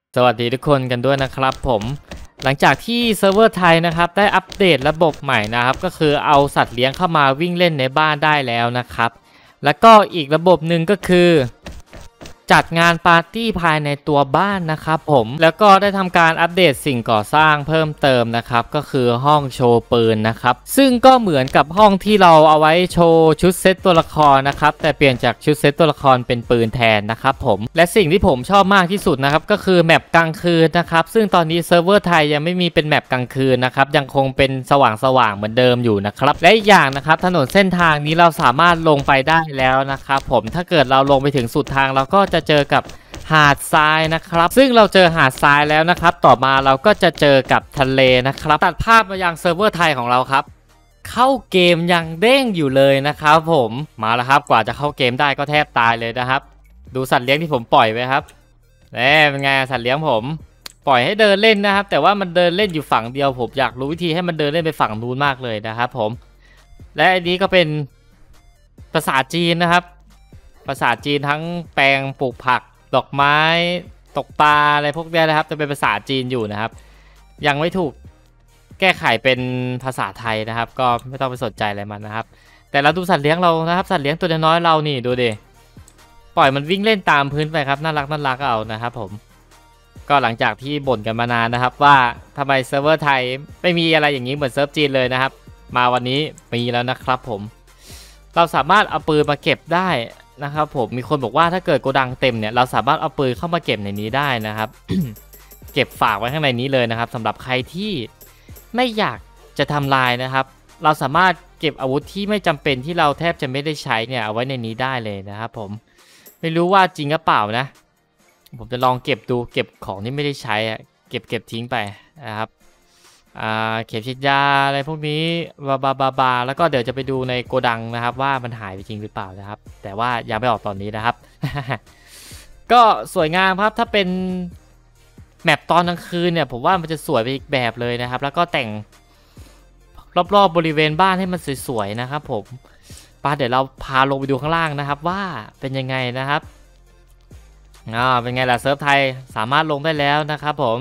สวัสดีทุกคนกันด้วยนะครับผมหลังจากที่เซิร์ฟเวอร์ไทยนะครับได้อัปเดตระบบใหม่นะครับก็คือเอาสัตว์เลี้ยงเข้ามาวิ่งเล่นในบ้านได้แล้วนะครับแล้วก็อีกระบบหนึ่งก็คือจัดงานปาร์ตี้ภายในตัวบ้านนะครับผมแล้วก็ได้ทำการอัปเดตสิ่งก่อสร้างเพิ่มเติมนะครับก็คือห้องโชว์ปืนนะครับซึ่งก็เหมือนกับห้องที่เราเอาไว้โชว์ชุดเซตตัวละครนะครับแต่เปลี่ยนจากชุดเซตตัวละครเป็นปืนแทนนะครับผมและสิ่งที่ผมชอบมากที่สุดนะครับก็คือแมปกลางคืนนะครับซึ่งตอนนี้เซิร์ฟเวอร์ไทยยังไม่มีเป็นแมปกลางคืนนะครับยังคงเป็นสว่างเหมือนเดิมอยู่นะครับและอีกอย่างนะครับถนนเส้นทางนี้เราสามารถลงไปได้แล้วนะครับผมถ้าเกิดเราลงไปถึงสุดทางเราก็จะเจอกับหาดทรายนะครับซึ่งเราเจอหาดทรายแล้วนะครับต่อมาเราก็จะเจอกับทะเลนะครับตัดภาพมายังเซิร์ฟเวอร์ไทยของเราครับเข้าเกมยังเด้งอยู่เลยนะครับผมมาแล้วครับกว่าจะเข้าเกมได้ก็แทบตายเลยนะครับดูสัตว์เลี้ยงที่ผมปล่อยไว้ครับเป็นไงสัตว์เลี้ยงผมปล่อยให้เดินเล่นนะครับแต่ว่ามันเดินเล่นอยู่ฝั่งเดียวผมอยากรู้วิธีให้มันเดินเล่นไปฝั่งนู้นมากเลยนะครับผมและอันนี้ก็เป็นภาษาจีนนะครับภาษาจีนทั้งแปลงปลูกผักดอกไม้ตกปลาอะไรพวกนี้นะครับจะเป็นภาษาจีนอยู่นะครับยังไม่ถูกแก้ไขเป็นภาษาไทยนะครับก็ไม่ต้องไปสนใจอะไรมันนะครับแต่เราดูสัตว์เลี้ยงเรานะครับสัตว์เลี้ยงตัวน้อยเรานี่ดูดิปล่อยมันวิ่งเล่นตามพื้นไปครับน่ารักเอานะครับผมก็หลังจากที่บ่นกันมานานนะครับว่าทำไมเซิร์ฟเวอร์ไทยไม่มีอะไรอย่างนี้เหมือนเซิร์ฟจีนเลยนะครับมาวันนี้มีแล้วนะครับผมเราสามารถเอาปืนมาเก็บได้นะครับผมมีคนบอกว่าถ้าเกิดโกดังเต็มเนี่ยเราสามารถเอาปืนเข้ามาเก็บในนี้ได้นะครับ เก็บฝากไว้ข้างในนี้เลยนะครับสำหรับใครที่ไม่อยากจะทำลายนะครับเราสามารถเก็บอาวุธที่ไม่จำเป็นที่เราแทบจะไม่ได้ใช้เนี่ยเอาไว้ในนี้ได้เลยนะครับผมไม่รู้ว่าจริงหรือเปล่านะผมจะลองเก็บดูเก็บของที่ไม่ได้ใช้เก็บทิ้งไปนะครับเข็มฉีดยาอะไรพวกนี้บาแล้วก็เดี๋ยวจะไปดูในโกดังนะครับว่ามันหายไปจริงหรือเปล่านะครับแต่ว่ายังไม่ออกตอนนี้นะครับ ก็สวยงามครับถ้าเป็นแมปตอนกลางคืนเนี่ยผมว่ามันจะสวยไปอีกแบบเลยนะครับแล้วก็แต่งรอบๆบริเวณบ้านให้มันสวยๆนะครับผมเดี๋ยวเราพาลงไปดูข้างล่างนะครับว่าเป็นยังไงนะครับเป็นไงล่ะเซิร์ฟไทยสามารถลงได้แล้วนะครับผม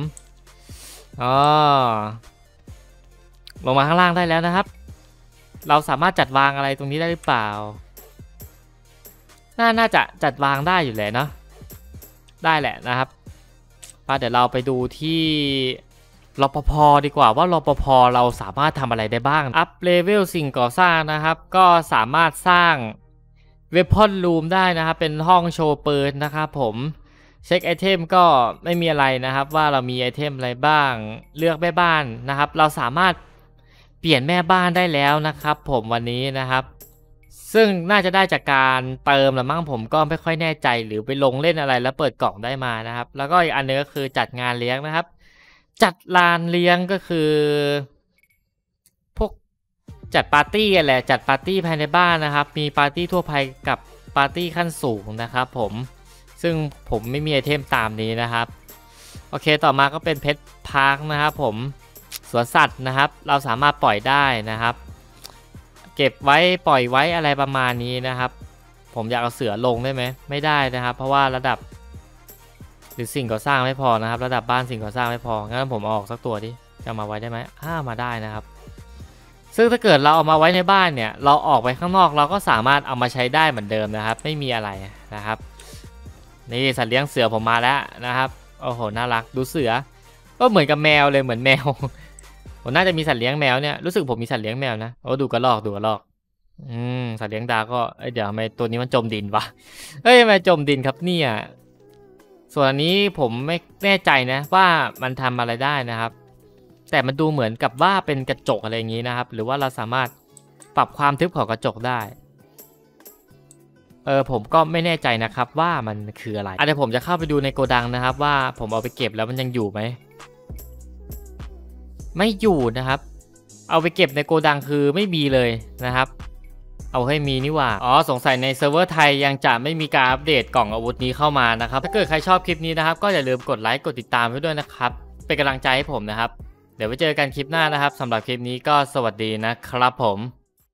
ลงมาข้างล่างได้แล้วนะครับเราสามารถจัดวางอะไรตรงนี้ได้หรือเปล่าน่าจะจัดวางได้อยู่แล้วเนาะได้แหละนะครับเดี๋ยวเราไปดูที่รปภ.ดีกว่าว่ารปภ.เราสามารถทำอะไรได้บ้างอัพเลเวลสิ่งก่อสร้างนะครับก็สามารถสร้างเวพอนรูมได้นะครับเป็นห้องโชว์ปืนนะครับผมเช็คไอเทมก็ไม่มีอะไรนะครับว่าเรามีไอเทมอะไรบ้างเลือกแม่บ้านนะครับเราสามารถเปลี่ยนแม่บ้านได้แล้วนะครับผมวันนี้นะครับซึ่งน่าจะได้จากการเติมละมั้งผมก็ไม่ค่อยแน่ใจหรือไปลงเล่นอะไรแล้วเปิดกล่องได้มานะครับแล้วก็อีกอันนึงก็คือจัดงานเลี้ยงนะครับจัดลานเลี้ยงก็คือพวกจัดปาร์ตี้แหละจัดปาร์ตี้ภายในบ้านนะครับมีปาร์ตี้ทั่วไปกับปาร์ตี้ขั้นสูงนะครับผมซึ่งผมไม่มีไอเทมตามนี้นะครับโอเคต่อมาก็เป็นเพชรพาร์คนะครับผมสวนสัตว์นะครับเราสามารถปล่อยได้นะครับเก็บไว้ปล่อยไว้อะไรประมาณนี้นะครับผมอยากเอาเสือลงได้ไหมไม่ได้นะครับเพราะว่าระดับหรือสิ่งก่อสร้างไม่พอนะครับระดับบ้านสิ่งก่อสร้างไม่พองั้นผมเอาออกสักตัวดิจะมาไว้ได้ไหมมาได้นะครับซึ่งถ้าเกิดเราเอามาไว้ในบ้านเนี่ยเราออกไปข้างนอกเราก็สามารถเอามาใช้ได้เหมือนเดิมนะครับไม่มีอะไรนะครับนี่สัตว์เลี้ยงเสือผมมาแล้วนะครับโอ้โหน่ารักดูเสือก็เหมือนกับแมวเลยเหมือนแมวผมน่าจะมีสัตว์เลี้ยงแมวเนี่ยรู้สึกผมมีสัตว์เลี้ยงแมวนะดูกระรอกสัตว์เลี้ยงดาก็เดี๋ยวทำไมตัวนี้มันจมดินวะทำไมจมดินครับเนี่ยส่วนอันนี้ผมไม่แน่ใจนะว่ามันทำอะไรได้นะครับแต่มันดูเหมือนกับว่าเป็นกระจกอะไรอย่างนี้นะครับหรือว่าเราสามารถปรับความทึบของกระจกได้ผมก็ไม่แน่ใจนะครับว่ามันคืออะไรเดี๋ยวผมจะเข้าไปดูในโกดังนะครับว่าผมเอาไปเก็บแล้วมันยังอยู่ไหมไม่อยู่นะครับเอาไปเก็บในโกดังคือไม่มีเลยนะครับเอาให้มีนี่ว่าสงสัยในเซิร์ฟเวอร์ไทยยังจะไม่มีการอัปเดตกล่องอาวุธนี้เข้ามานะครับถ้าเกิดใครชอบคลิปนี้นะครับก็อย่าลืมกดไลค์กดติดตามไว้ด้วยนะครับเป็นกำลังใจให้ผมนะครับเดี๋ยวไว้เจอกันคลิปหน้านะครับสำหรับคลิปนี้ก็สวัสดีนะครับผม